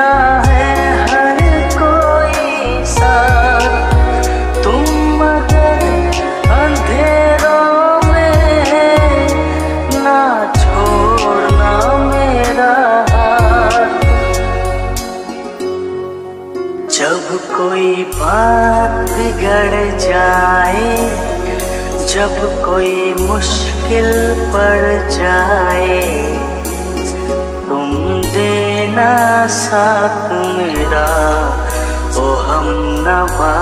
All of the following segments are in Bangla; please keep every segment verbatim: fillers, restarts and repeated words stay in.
देता है हर कोई साथ, तुम मगर अंधेरों में ना छोड़ना मेरा हाथ। जब कोई बात बिगड़ जाए, जब कोई मुश्किल पड़ जाए, तुम देना साथ मेरा ओ हमनवा।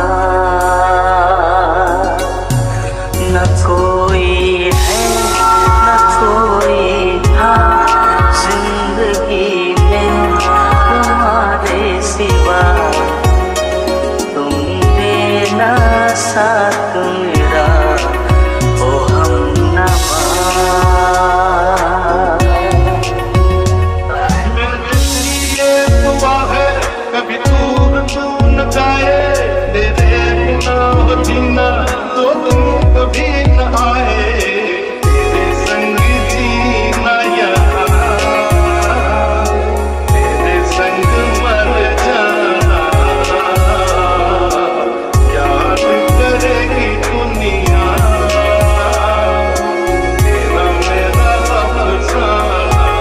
न कोई है न कोई था जिंदगी में तुम्हारे सिवा, तुम देना साथ मेरा ओ हमनवा। कभी दूर तू न जाए, तेरे बिना हो जीना तो तुम कभी न आए, तेरे संग जीना यहाँ, तेरे संग मर जाना, याद करेगी दुनिया तेरा मेरा अफसाना।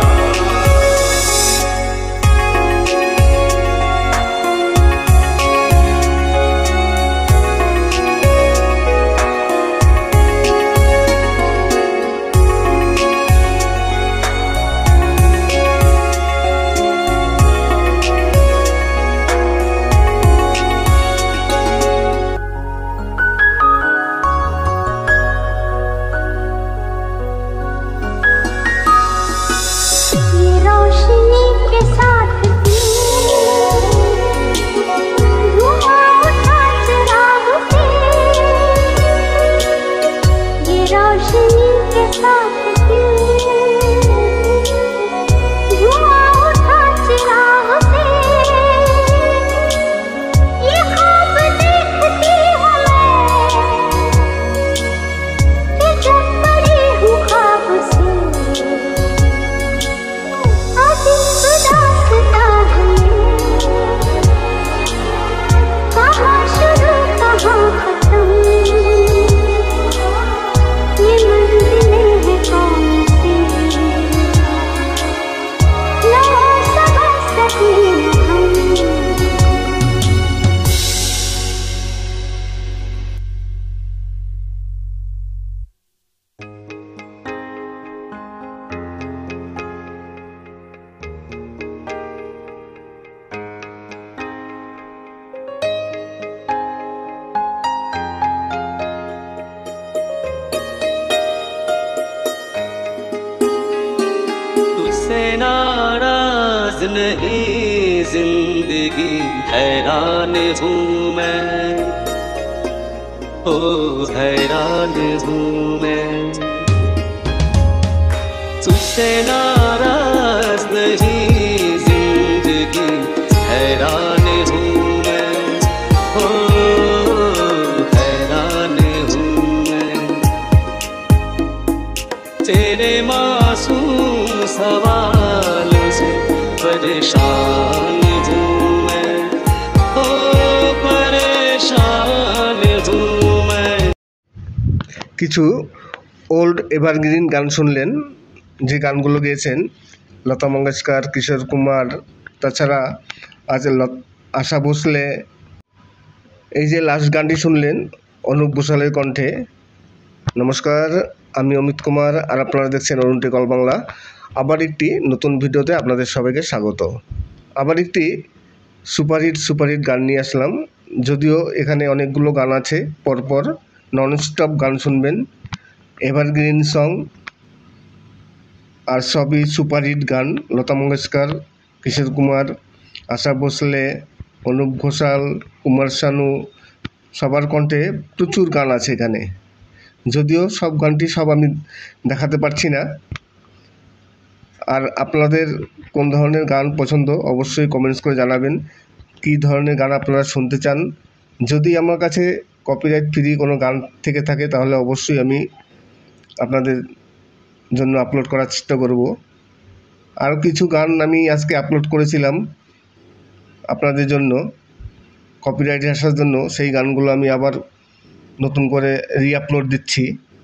नाराज नहीं जिंदगी हैरान हूँ मैं, ओ हैरान हूँ मैं। तुझसे नाराज नहीं जिंदगी हैरान हूँ मैं, ओ हैरान हूँ मैं। तेरे मासूम सवाल से परेशान हूँ मैं, ओ परेशान हूँ मैं। কিছু ওল্ড এভারগ্রিন গান শুনলেন, যে গানগুলো গেয়েছেন লতা মঙ্গেশকর, কিশোর কুমার, তাছাড়া আছে আশা ভোসলে। এই যে লাস্ট গানটি শুনলেন অনুপ ঘোষালের কণ্ঠে। নমস্কার, আমি অমিত কুমার আর আপনারা দেখছেন অরুণ টেক অল বাংলা। আবার একটি নতুন ভিডিওতে আপনাদের সবাইকে স্বাগত। আবার একটি সুপারহিট সুপারহিট গান নিয়ে আসলাম। যদিও এখানে অনেকগুলো গান আছে, পরপর ননস্টপ গান শুনবেন, এভারগ্রিন সং, আর সবই সুপারহিট গান। লতা মঙ্গেশকর, কিশোর কুমার, আশা ভোসলে, অনুপ ঘোষাল, কুমার শানু, সবার কণ্ঠে প্রচুর গান আছে এখানে। যদিও সব গানটি সব আমি দেখাতে পারছি না। আর আপনাদের কোন ধরনের গান পছন্দ অবশ্যই কমেন্টস করে জানাবেন, কী ধরনের গান আপনারা শুনতে চান। যদি আমার কাছে কপিরাইট ফ্রি কোনো গান থেকে থাকে তাহলে অবশ্যই আমি আপনাদের জন্য আপলোড করার চেষ্টা করব। আর কিছু গান আমি আজকে আপলোড করেছিলাম, আপনাদের জন্য কপিরাইট আসার জন্য সেই গানগুলো আমি আবার নতুন করে রিআপলোড দিচ্ছি।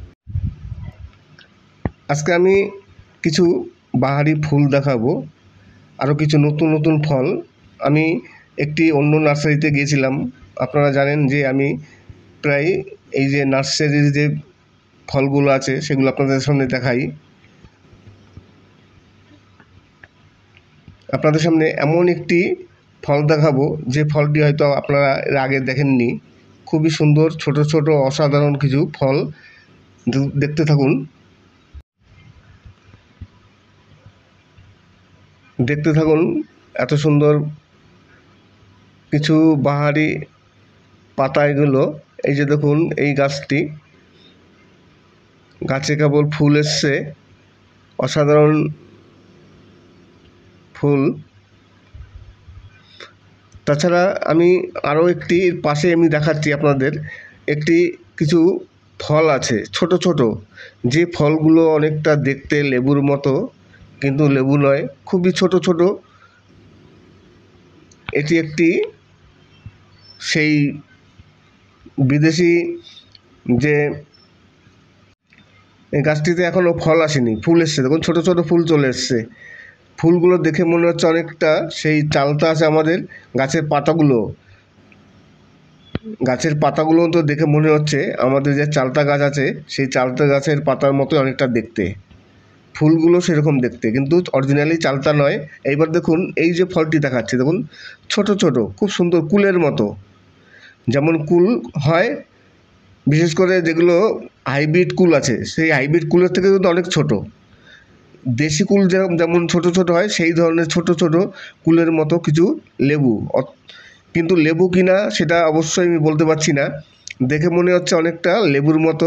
আজকে আমি কিছু বাহারি ফুল দেখাবো, আরও কিছু নতুন নতুন ফল। আমি একটি অন্য নার্সারিতে গিয়েছিলাম। আপনারা জানেন যে আমি প্রায় এই যে নার্সারির যে ফলগুলো আছে সেগুলো আপনাদের সামনে দেখাই। আপনাদের সামনে এমন একটি ফল দেখাবো যে ফলটি হয়তো আপনারা এর আগে দেখেননি। খুবই সুন্দর ছোট ছোট অসাধারণ কিছু ফল, দেখতে থাকুন। দেখতে থাকুন এত সুন্দর কিছু বাহারি পাতা এগুলো। এই যে দেখুন এই গাছটি, গাছে কেবল ফুল এসছে, অসাধারণ ফুল। তাছাড়া আমি আরও একটি পাশে আমি দেখাচ্ছি আপনাদের একটি কিছু ফল আছে ছোট ছোট, যে ফলগুলো অনেকটা দেখতে লেবুর মতো কিন্তু লেবু নয়, খুবই ছোট ছোট। এটি একটি সেই বিদেশি যে এই গাছটিতে এখনও ফল আসেনি, ফুল এসছে, দেখুন ছোট ছোট ফুল চলে এসছে। ফুলগুলো দেখে মনে হচ্ছে অনেকটা সেই চালতা আছে আমাদের গাছের পাতাগুলো, গাছের পাতাগুলো তো দেখে মনে হচ্ছে আমাদের যে চালতা গাছ আছে সেই চালতা গাছের পাতার মতো অনেকটা দেখতে। ফুলগুলো সেরকম দেখতে, কিন্তু অরিজিনালি চালতা নয়। এইবার দেখুন এই যে ফলটি দেখাচ্ছে, দেখুন ছোট ছোট খুব সুন্দর কুলের মতো, যেমন কুল হয়, বিশেষ করে যেগুলো হাইব্রিড কুল আছে সেই হাইব্রিড কুলের থেকে কিন্তু অনেক ছোট। দেশি কুল যেরকম যেমন ছোট ছোট হয় সেই ধরনের ছোট ছোট কুলের মতো কিছু লেবু, কিন্তু লেবু কিনা সেটা অবশ্যই আমি বলতে পারছি না, দেখে মনে হচ্ছে অনেকটা লেবুর মতো।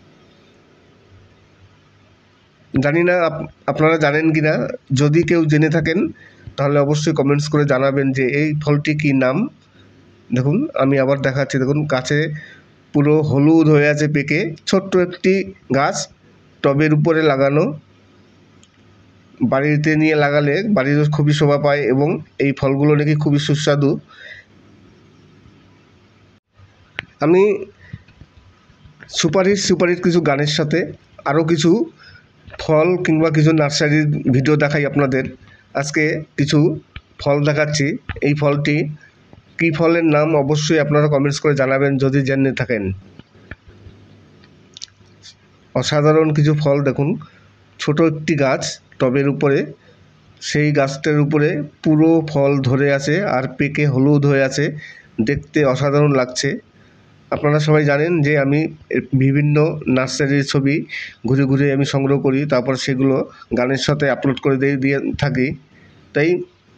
জানি না আপনারা জানেন কি না, যদি কেউ জেনে থাকেন তাহলে অবশ্যই কমেন্টস করে জানাবেন যে এই ফলটি কী নাম। দেখুন আমি আবার দেখাচ্ছি, দেখুন গাছে পুরো হলুদ হয়ে আছে পেকে, ছোট্ট একটি গাছ টবের উপরে লাগানো, বাড়িতে নিয়ে লাগালে বাড়ির খুবই শোভা পায় এবং এই ফলগুলো নাকি খুবই সুস্বাদু। আমি সুপারহিট সুপারহিট কিছু গানের সাথে আরও কিছু ফল কিংবা কিছু নার্সারির ভিডিও দেখাই আপনাদের। আজকে কিছু ফল দেখাচ্ছি, এই ফলটি কী ফলের নাম অবশ্যই আপনারা কমেন্টস করে জানাবেন যদি জেনে থাকেন। অসাধারণ কিছু ফল, দেখুন ছোট একটি গাছ টবের উপরে, সেই গাছটার উপরে পুরো ফল ধরে আছে আর পেকে হলুদ হয়ে আছে, দেখতে অসাধারণ লাগছে। আপনারা সবাই জানেন যে আমি বিভিন্ন নার্সারির ছবি ঘুরে ঘুরে আমি সংগ্রহ করি, তারপর সেগুলো গানের সাথে আপলোড করে দিয়ে দিয়ে থাকি। তাই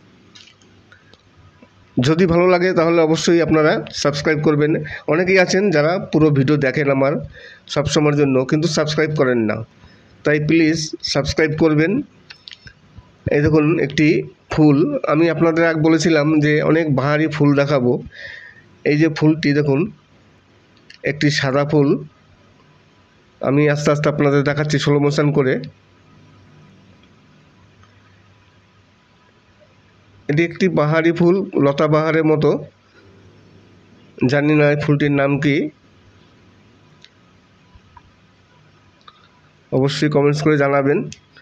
যদি ভালো লাগে তাহলে অবশ্যই আপনারা সাবস্ক্রাইব করবেন। অনেকেই আছেন যারা পুরো ভিডিও দেখেন আমার সবসময়ের জন্য, কিন্তু সাবস্ক্রাইব করেন না, তাই প্লিজ সাবস্ক্রাইব করবেন। এই দেখুন একটি ফুল, আমি আপনাদের আগে বলেছিলাম যে অনেক বাহারি ফুল দেখাবো। এই যে ফুলটি দেখুন, একটি সাদা ফুল, আমি আস্তে আস্তে আপনাদের দেখাচ্ছি স্লো মোশন করে। এটি একটি বাহারি ফুল, লতা বাহারের মতো, জানি না এই ফুলটির নাম কি, অবশ্যই কমেন্টস করে জানাবেন।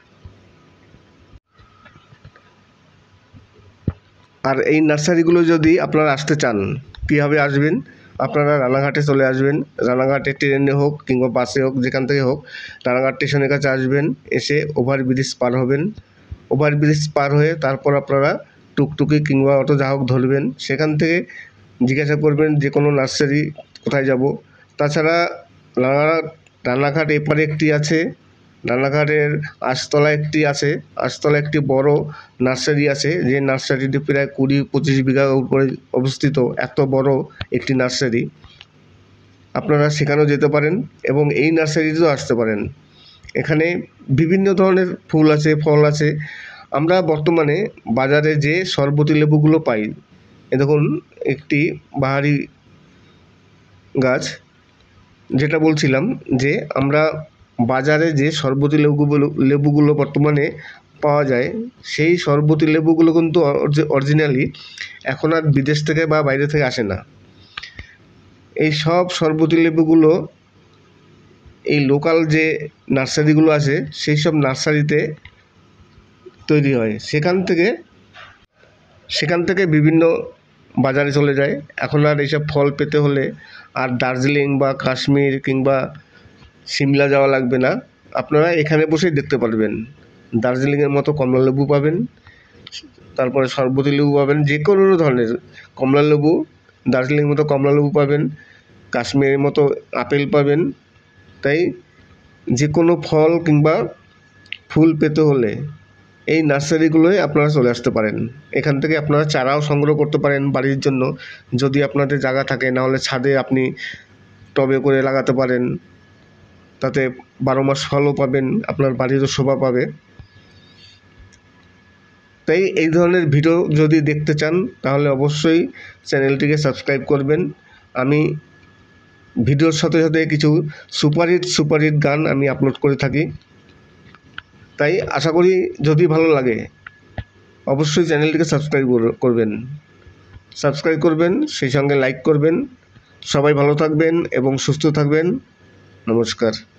আর এই নার্সারিগুলো যদি আপনারা আসতে চান, কীভাবে আসবেন? আপনারা রানাঘাটে চলে আসবেন, রানাঘাটে ট্রেনে হোক কিংবা বাসে হোক, যেখান থেকে হোক রানাঘাট স্টেশনের কাছে আসবেন, এসে ওভারব্রিজ পার হবেন, ওভারব্রিজ পার হয়ে তারপর আপনারা টুকটুকি কিংবা অটো যা হোক ধরবেন, সেখান থেকে জিজ্ঞাসা করবেন যে কোনো নার্সারি কোথায় যাব। তাছাড়া রানাঘাট রানাঘাট এপারে একটি আছে, রানাঘাটের আশতলা একটি আছে, আশতলা একটি বড় নার্সারি আছে, যে নার্সারিটি প্রায় কুড়ি পঁচিশ বিঘার উপরে অবস্থিত, এত বড় একটি নার্সারি। আপনারা সেখানেও যেতে পারেন এবং এই নার্সারিতেও আসতে পারেন। এখানে বিভিন্ন ধরনের ফুল আছে, ফল আছে। আমরা বর্তমানে বাজারে যে শরবতি লেবুগুলো পাই, এ দেখুন একটি বাহারি গাছ, যেটা বলছিলাম যে আমরা বাজারে যে শরবতি লেবুগুলো লেবুগুলো বর্তমানে পাওয়া যায় সেই শরবতি লেবুগুলো কিন্তু অরিজিনালি এখন আর বিদেশ থেকে বা বাইরে থেকে আসে না। এই সব শরবতি লেবুগুলো এই লোকাল যে নার্সারিগুলো আছে সেই সব নার্সারিতে তৈরি হয়, সেখান থেকে সেখান থেকে বিভিন্ন বাজারে চলে যায়। এখন আর এইসব ফল পেতে হলে আর দার্জিলিং বা কাশ্মীর কিংবা সিমলা যাওয়া লাগবে না, আপনারা এখানে বসেই দেখতে পারবেন। দার্জিলিংয়ের মতো কমলা লেবু পাবেন, তারপরে শরবতি লেবু পাবেন, যে কোনো ধরনের কমলা লেবু, দার্জিলিংয়ের মতো কমলা লেবু পাবেন, কাশ্মীরের মতো আপেল পাবেন। তাই যে কোনো ফল কিংবা ফুল পেতে হলে এই নার্সারিগুলোয় আপনারা চলে আসতে পারেন। এখান থেকে আপনারা চারাও সংগ্রহ করতে পারেন বাড়ির জন্য, যদি আপনাদের জায়গা থাকে। না হলে ছাদে আপনি টবে করে লাগাতে পারেন, তাতে বারো মাস ফলও পাবেন, আপনার বাড়িরও শোভা পাবে। তাই এই ধরনের ভিডিও যদি দেখতে চান তাহলে অবশ্যই চ্যানেলটিকে সাবস্ক্রাইব করবেন। আমি ভিডিওর সাথে সাথে কিছু সুপারহিট সুপারহিট গান আমি আপলোড করে থাকি, তাই আশা করি যদি ভালো লাগে অবশ্যই চ্যানেলটিকে সাবস্ক্রাইব করবেন সাবস্ক্রাইব করবেন সেই সঙ্গে লাইক করবেন। সবাই ভালো থাকবেন এবং সুস্থ থাকবেন। নমস্কার।